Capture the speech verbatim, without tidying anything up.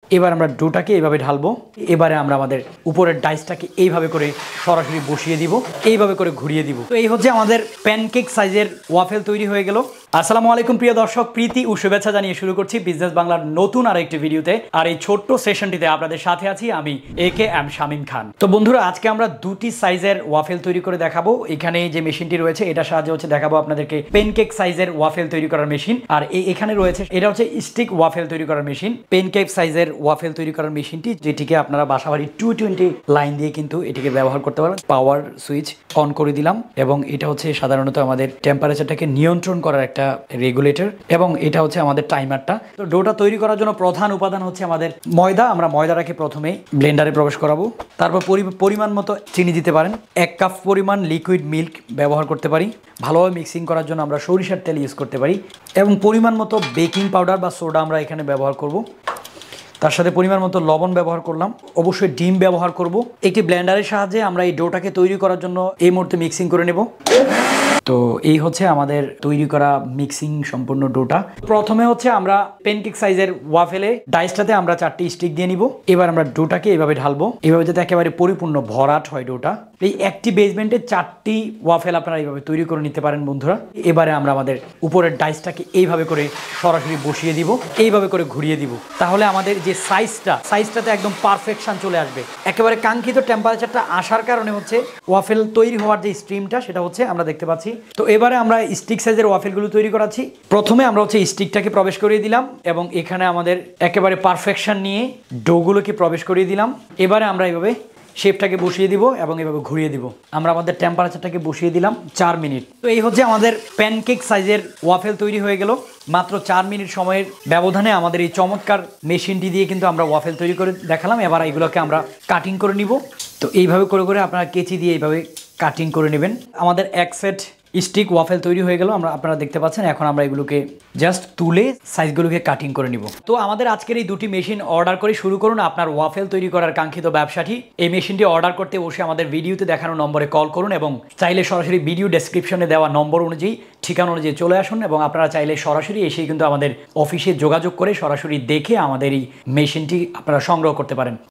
এবার আমরা ডোটাকে এইভাবে ঢালবো। এবারে আমরা আমাদের উপরের ডাইসটাকে এইভাবে করে সরাসরি বসিয়ে দিব, এইভাবে করে ঘুরিয়ে দিব। তো এই হচ্ছে আমাদের প্যানকেক সাইজের ওয়াফেল তৈরি হয়ে গেল। আসসালামু আলাইকুম প্রিয় দর্শক, প্রীতি ও শুভেচ্ছা জানিয়ে শুরু করছি বিজনেস বাংলার নতুন আরেকটি ভিডিওতে। আর এই ছোট্ট সেশনটিতে আপনাদের সাথে আছি আমি এ কে এম শামীম খান। তো বন্ধুরা, আজকে আমরা দুটি সাইজের ওয়াফেল তৈরি করে দেখাবো। এখানে যে মেশিনটি রয়েছে এটার সাহায্যে হচ্ছে দেখাবো আপনাদেরকে প্যানকেক সাইজের ওয়াফেল তৈরি করার মেশিন। আর এখানে রয়েছে এটা হচ্ছে স্টিক ওয়াফেল তৈরি করার মেশিন। প্যানকেক সাইজের ওয়াফেল তৈরি করার মেশিনটি, যেটিকে আপনারা বাসাবাড়ি টু টোয়েন্টি লাইন দিয়ে কিন্তু এটিকে ব্যবহার করতে পারেন। পাওয়ার সুইচ অন করে দিলাম এবং এটা হচ্ছে সাধারণত আমাদের টেম্পারেচারটাকে নিয়ন্ত্রণ করার একটা রেগুলেটর এবং এটা হচ্ছে আমাদের টাইমারটা। তো ডোটা তৈরি করার জন্য প্রধান উপাদান হচ্ছে আমাদের ময়দা। আমরা ময়দাটাকে প্রথমেই ব্লেন্ডারে প্রবেশ করাবো, তারপর পরিমাণ মতো চিনি দিতে পারেন। এক কাপ পরিমাণ লিকুইড মিল্ক ব্যবহার করতে পারি। ভালোভাবে মিক্সিং করার জন্য আমরা সরিষার তেল ইউজ করতে পারি এবং পরিমাণ মতো বেকিং পাউডার বা সোডা আমরা এখানে ব্যবহার করব। তার সাথে পরিমাণ মতো লবণ ব্যবহার করলাম, অবশ্যই ডিম ব্যবহার করব। একটি ব্লেন্ডারের সাহায্যে আমরা এই ডোটাকে তৈরি করার জন্য এই মুহূর্তে মিক্সিং করে নেব। তো এই হচ্ছে আমাদের তৈরি করা মিক্সিং সম্পূর্ণ ডোটা। প্রথমে হচ্ছে আমরা প্যানকেক সাইজের ওয়াফেলে ডাইসটাতে আমরা চারটি স্টিক দিয়ে নিব। এবার আমরা ডোটাকে এইভাবে ঢালবো, এভাবে যাতে একেবারে পরিপূর্ণ ভরাট হয় ডোটা। এই একটি বেসমেন্টে চারটি ওয়াফেল আপনারা এইভাবে তৈরি করে নিতে পারেন বন্ধুরা। এবারে আমরা আমাদের উপরের ডাইসটাকে এইভাবে করে সরাসরি বসিয়ে দিব, এইভাবে করে ঘুরিয়ে দিব। তাহলে আমাদের যে সাইজটা সাইজটাতে একদম পারফেকশন চলে আসবে। একেবারে কাঙ্ক্ষিত টেম্পারেচারটা আসার কারণে হচ্ছে ওয়াফেল তৈরি হওয়ার যে স্ট্রিমটা সেটা হচ্ছে আমরা দেখতে পাচ্ছি। তো এবারে আমরা স্টিক সাইজের ওয়াফেলগুলো তৈরি করাচ্ছি। প্রথমে আমরা হচ্ছে স্টিকটাকে প্রবেশ করিয়ে দিলাম এবং এখানে আমাদের একেবারে পারফেকশন নিয়ে ডোগুলোকে প্রবেশ করিয়ে দিলাম। এবারে আমরা এইভাবে শেপটাকে বসিয়ে দিব এবং এভাবে ঘুরিয়ে দিব। আমরা আমাদের টেম্পারেচারটাকে বসিয়ে দিলাম চার মিনিট। তো এই হচ্ছে আমাদের প্যানকেক সাইজের ওয়াফেল তৈরি হয়ে গেল। মাত্র চার মিনিট সময়ের ব্যবধানে আমাদের এই চমৎকার মেশিনটি দিয়ে কিন্তু আমরা ওয়াফেল তৈরি করে দেখালাম। এবার এইগুলোকে আমরা কাটিং করে নিব। তো এইভাবে করে করে আপনারা কেচি দিয়ে এইভাবে কাটিং করে নেবেন। আমাদের এক সেট স্টিক ওয়াফেল তৈরি হয়ে গেল, আমরা আপনারা দেখতে পাচ্ছেন। এখন আমরা এগুলোকে জাস্ট তুলে সাইজগুলোকে কাটিং করে নিব। তো আমাদের আজকের এই দুটি মেশিন অর্ডার করে শুরু করুন আপনার ওয়াফেল তৈরি করার কাঙ্ক্ষিত ব্যবসাটি। এই মেশিনটি অর্ডার করতে অবশ্যই আমাদের ভিডিওতে দেখানো নম্বরে কল করুন এবং চাইলে সরাসরি ভিডিও ডেসক্রিপশনে দেওয়া নম্বর অনুযায়ী ঠিকানা অনুযায়ী চলে আসুন এবং আপনারা চাইলে সরাসরি এসেই কিন্তু আমাদের অফিসে যোগাযোগ করে সরাসরি দেখে আমাদের এই মেশিনটি আপনারা সংগ্রহ করতে পারেন।